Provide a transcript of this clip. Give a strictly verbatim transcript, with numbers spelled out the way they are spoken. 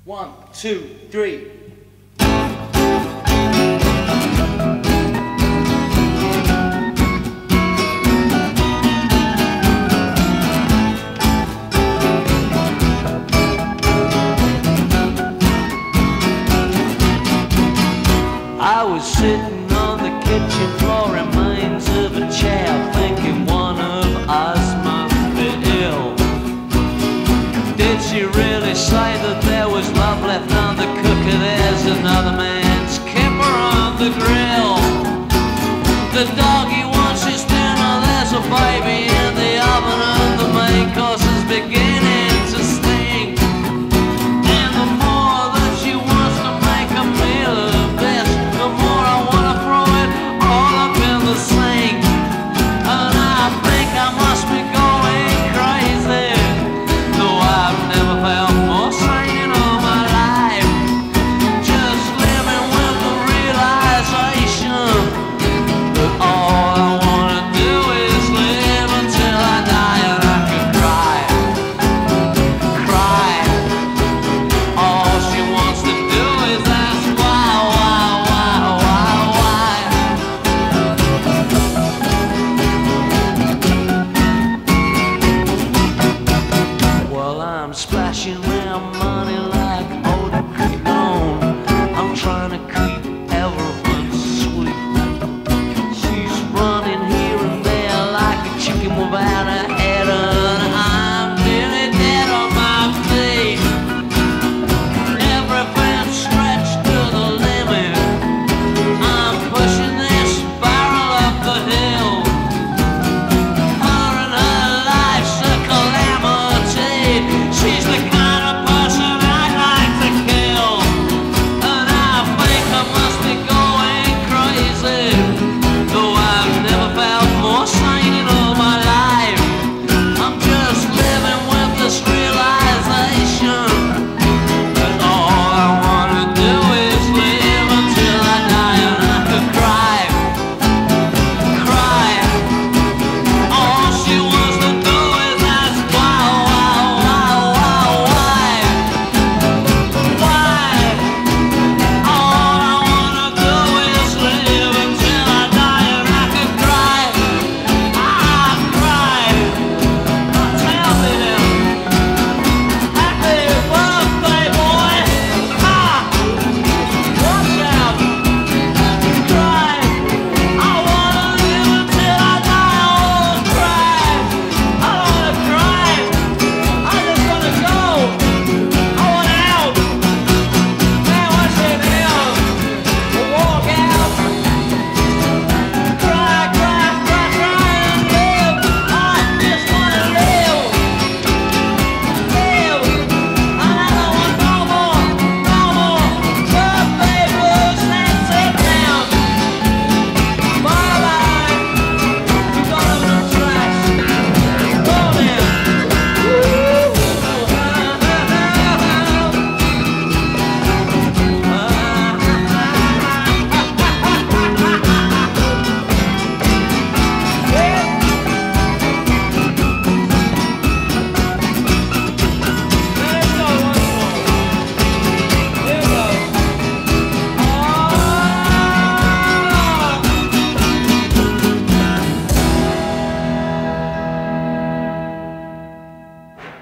One, two, three. I was sitting on the kitchen floor, remains of a chair, thinking one of us must be ill. Did she really say that there was love left on the cooker? There's another man's kipper on the grill. The doggy wants his dinner, there's a baby